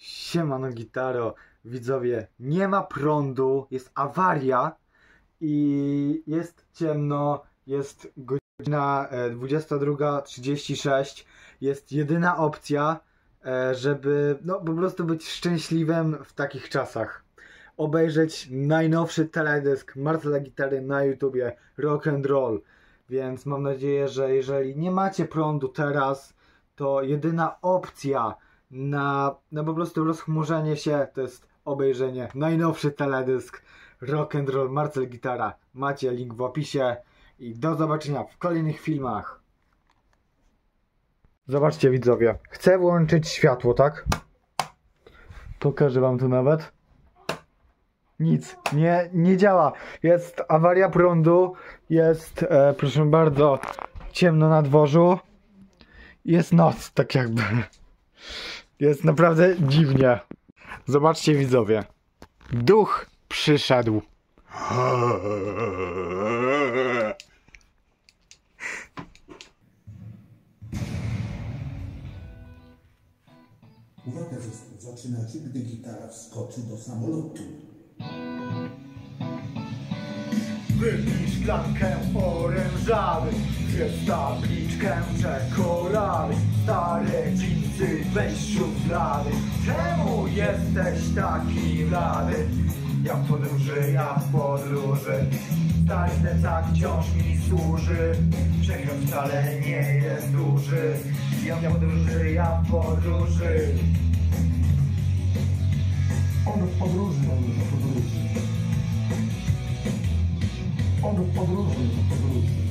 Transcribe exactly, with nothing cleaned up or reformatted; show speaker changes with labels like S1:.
S1: Siemano Gitaro, widzowie, nie ma prądu, jest awaria i jest ciemno, jest godzina dwudziesta druga trzydzieści sześć, jest jedyna opcja, żeby no po prostu być szczęśliwym w takich czasach. Obejrzeć najnowszy teledysk Marcela Gitary na YouTubie, Rock and Roll. Więc mam nadzieję, że jeżeli nie macie prądu teraz, to jedyna opcja na, na po prostu rozchmurzenie się to jest obejrzenie najnowszy teledysk Rock and Roll Marcel Gitara. Macie link w opisie i do zobaczenia w kolejnych filmach. Zobaczcie widzowie, chcę włączyć światło, tak? Pokażę wam tu nawet. Nic, nie, nie działa. Jest awaria prądu, jest, e, proszę bardzo, ciemno na dworzu. Jest noc, tak jakby. Jest naprawdę dziwnie. Zobaczcie widzowie. Duch przyszedł.
S2: Uwaga, zaczynacie, gdy gitara wskoczy do samolotu.
S1: Wypij szklankę orężawy, zjedz tabliczkę czekolady. Stare dżinsy weź szuflady. Czemu jesteś taki blady? Ja w podróży, ja w podróży. Stary plecak wciąż mi służy. Przekręt wcale nie jest duży. Ja w podróży, ja w podróży.
S2: On w podróży, on w podróży. On w podróży, w podróży.